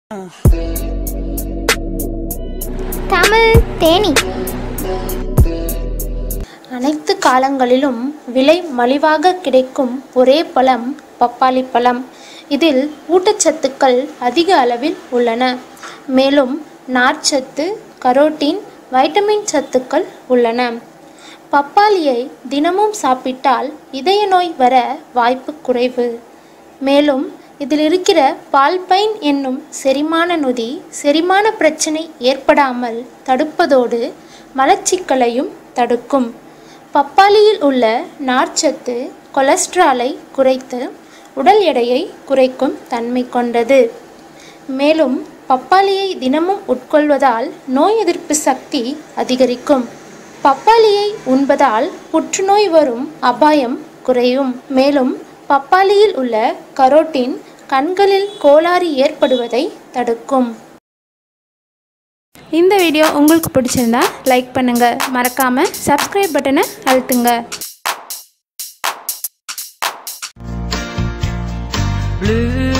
தமிழ் தேனி. அனைத்து காலங்களிலும் விலை மலிவாக கிடைக்கும் ஒரே பழம் பப்பாளி பழம். இதில் ஊட்டச்சத்துக்கள் அதிக அளவில் உள்ளன. மேலும் நார்ச்சத்து, கரோட்டின், வைட்டமின் சத்துக்கள் உள்ளன. பப்பாளியை தினமும் சாப்பிட்டால் இதய நோய் வர வாய்ப்பு குறைவு. மேலும் இதில் இருக்கிற பால்பைன் என்னும் செரிமான நொதி செரிமான பிரச்சனை ஏற்படாமல் தடுப்பதோடு மலச்சிக்கலையும் தடுக்கும். பப்பாளியில் உள்ள நார்ச்சத்து கொலஸ்ட்ராலை குறைத்து உடல் எடையை குறைக்கும் தன்மை கொண்டது. மேலும் பப்பாளியை தினமும் உட்கொள்வதால் நோய் எதிர்ப்பு சக்தி அதிகரிக்கும். பப்பாளியை உண்பதால் புற்றுநோய் வரும் அபாயம் குறையும். மேலும் பப்பாளியில் உள்ள கரோட்டின் கண்களில் கோளாறு ஏற்படுவதை தடுக்கும். இந்த வீடியோ உங்களுக்கு பிடிச்சிருந்தா லைக் பண்ணுங்க, மறக்காம சப்ஸ்கிரைப் பட்டனை அழுத்துங்க.